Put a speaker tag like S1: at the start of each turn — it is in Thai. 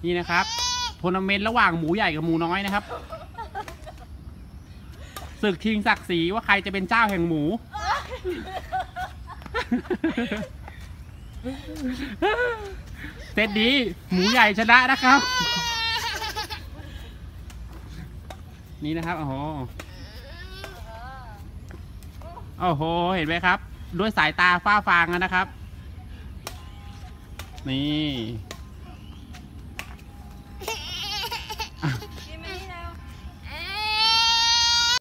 S1: นี่นะครับทัวร์นาเมนต์ระหว่างหมูใหญ่กับหมูน้อยนะครับศึกชิงศักดิ์ศรีว่าใครจะเป็นเจ้าแห่งหมูเซตนี้หมูใหญ่ชนะนะครับนี่นะครับโอ้โหโอ้โหเห็นไหมครับด้วยสายตาฟ้าฟางนะครับนี่